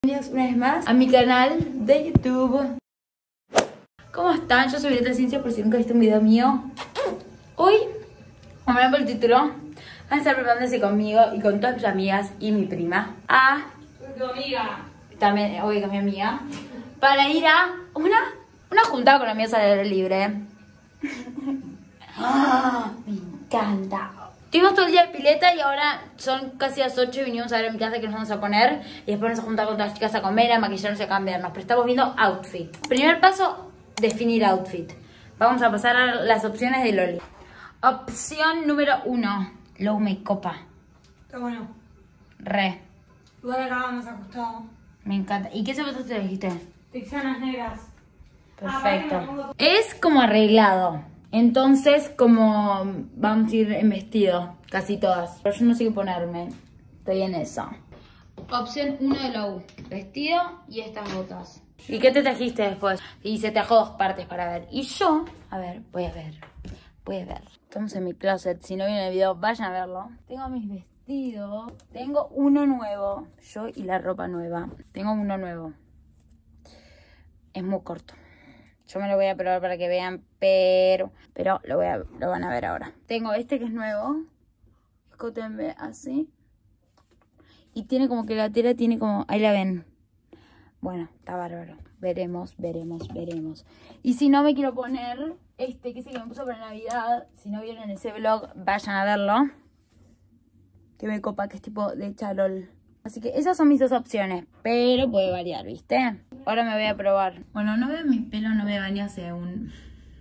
Bienvenidos una vez más a mi canal de YouTube. ¿Cómo están? Yo soy Violeta Ciencia, por si nunca viste un video mío. Hoy, como verán por el título, van a estar preparándose conmigo y con todas mis amigas y mi prima Tu amiga. también, hoy con mi amiga, para ir a una juntada con amigos al aire libre. Me encanta. Estuvimos todo el día de pileta y ahora son casi las 8 y vinimos a ver a mi casa que nos vamos a poner. Y después nos vamos a juntar con todas las chicas a comer, a maquillarnos y a cambiarnos. Pero estamos viendo outfit. Primer paso, definir outfit. Vamos a pasar a las opciones de Loli. Opción número 1, low make-up. Está bueno. Re. Igual acá más ajustado. Me encanta. ¿Y qué zapatos te dijiste? Texanas negras. Perfecto. Es como arreglado. Entonces, como vamos a ir en vestido, casi todas. Pero yo no sé qué ponerme. Estoy en eso. Opción 1 de low. Vestido y estas botas. ¿Y qué te trajiste después? Y se trajo dos partes para ver. Y yo, a ver, voy a ver. Estamos en mi closet. Si no vieron el video, vayan a verlo. Tengo mis vestidos. Tengo uno nuevo. Yo y la ropa nueva. Tengo uno nuevo. Es muy corto. Yo me lo voy a probar para que vean, pero lo van a ver ahora. Tengo este que es nuevo. Escote así. Y tiene como que la tela tiene como... Ahí la ven. Bueno, está bárbaro. Veremos. Y si no, me quiero poner este, que es el que me puso para Navidad. Si no vieron ese vlog, vayan a verlo. Que me copa, que es tipo de charol. Así que esas son mis dos opciones. Pero puede variar, ¿viste? Ahora me voy a probar. Bueno, no veo mi pelo, no me baño hace un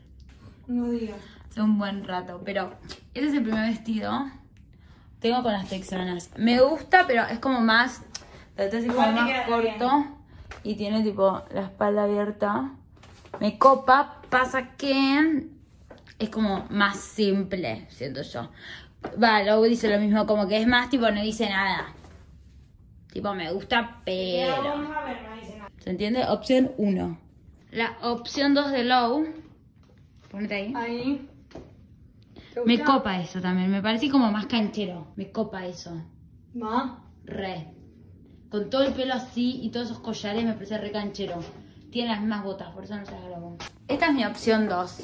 buen rato. Pero este es el primer vestido. Tengo con las texanas. Me gusta, pero es como más... Este es como más corto. Y tiene tipo la espalda abierta. Me copa. Pasa que es como más simple, siento yo. Va, luego dice lo mismo. Como que es más tipo, no dice nada. Tipo, me gusta, pero... ¿Se entiende? Opción 1. La opción 2 de low. Ponete ahí. Ahí. Me copa eso también. Me parece como más canchero. Me copa eso. ¿Más? Re. Con todo el pelo así y todos esos collares me parece re canchero. Tiene las mismas botas, por eso no se las grabó. Esta es mi opción 2.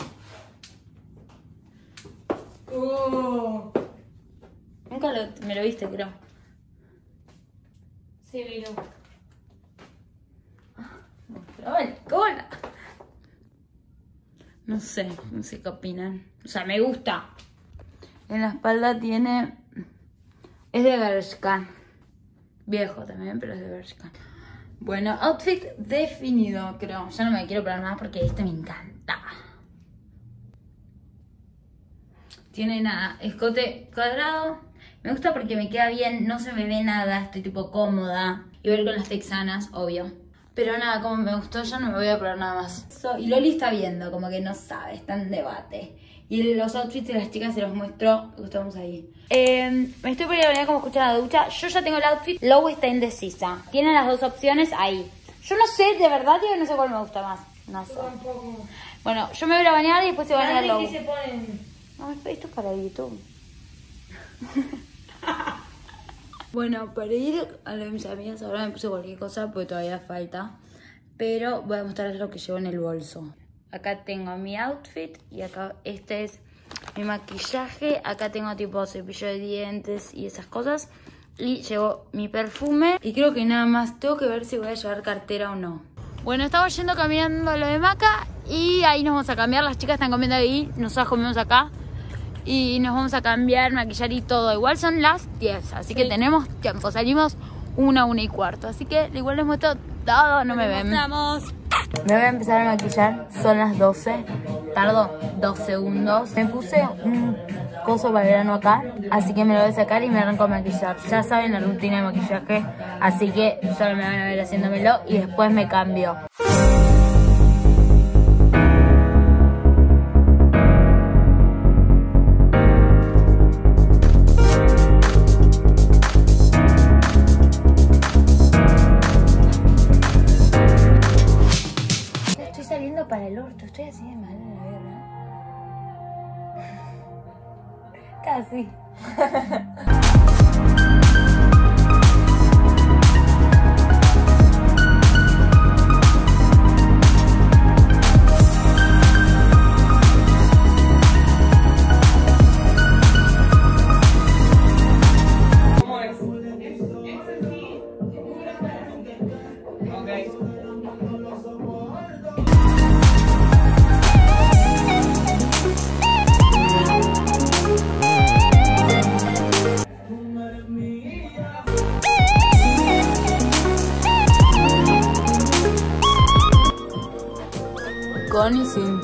Nunca me lo viste, creo. Sí, miro. ¡Cola! No sé qué opinan. O sea, me gusta. En la espalda tiene... Es de Bershka. Viejo también, pero es de Bershka. Bueno, outfit definido, creo. Ya no me quiero poner más porque este me encanta. Tiene nada, escote cuadrado. Me gusta porque me queda bien, no se me ve nada, estoy tipo cómoda. Y ver con las texanas, obvio. Pero nada, como me gustó, ya no me voy a probar nada más. Y Loli está viendo, como que no sabe, está en debate. Y los outfits de las chicas se los muestro, estamos ahí. Me estoy por ir a bañar como escuchan la ducha. Yo ya tengo el outfit, Low está indecisa. Tienen las dos opciones ahí. Yo no sé, de verdad, yo no sé cuál me gusta más. No sé. Tampoco. Bueno, yo me voy a bañar y después se va a bañar Low. ¿Qué se ponen? No, esto es para YouTube. Bueno, para ir a lo de mis amigas ahora me puse cualquier cosa porque todavía falta. Pero voy a mostrarles lo que llevo en el bolso. Acá tengo mi outfit y acá este es mi maquillaje. Acá tengo tipo cepillo de dientes y esas cosas. Y llevo mi perfume. Y creo que nada más. Tengo que ver si voy a llevar cartera o no. Bueno, estamos yendo caminando a lo de Maca y ahí nos vamos a cambiar. Las chicas están comiendo ahí, nosotros comemos acá. Y nos vamos a cambiar, maquillar y todo. Igual son las 10, así que tenemos tiempo. Salimos 1:15. Así que igual les muestro todo, no me ven. Me voy a empezar a maquillar, son las 12. Tardo 2 segundos. Me puse un coso para verano acá, así que me lo voy a sacar y me arranco a maquillar. Ya saben la rutina de maquillaje, así que solo me van a ver haciéndomelo y después me cambio. Para el orto, estoy así de mal en la guerra. Casi. con y sin.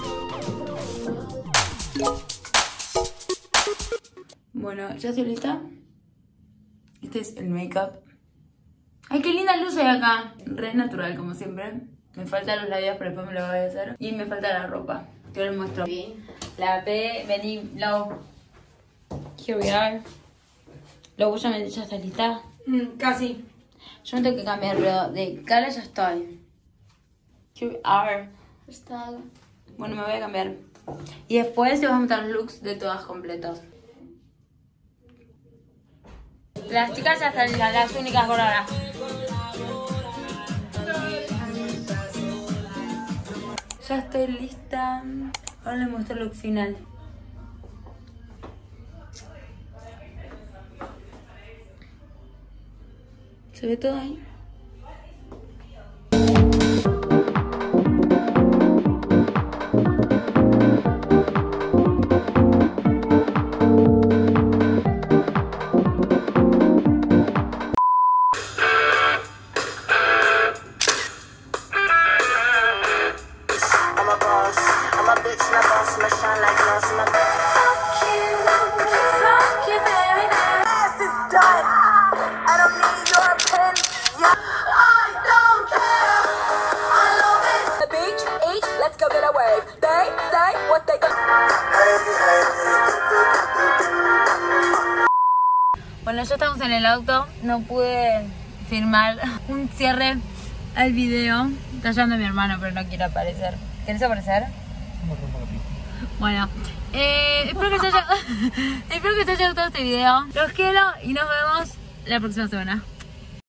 Bueno, ya estoy lista. Este es el make-up. ¡Ay, qué linda luz hay acá! Re natural, como siempre. Me faltan los labios, pero después me lo voy a hacer. Y me falta la ropa. Yo les muestro. La P, vení, Lau. Here we are. Luego ya está lista. Casi. Yo no tengo que cambiar, pero de cara ya estoy. Here we are. Está. Bueno, me voy a cambiar. Y después te voy a mostrar los looks de todas completos. Las chicas ya están las únicas por ahora. Ya estoy lista. Ahora les muestro el look final. ¿Se ve todo ahí? Bueno, ya estamos en el auto, no pude filmar un cierre al video. Está llamando mi hermano, pero no quiere aparecer. ¿Quieres aparecer? Bueno, espero que te haya gustado este video. Los quiero y nos vemos la próxima semana.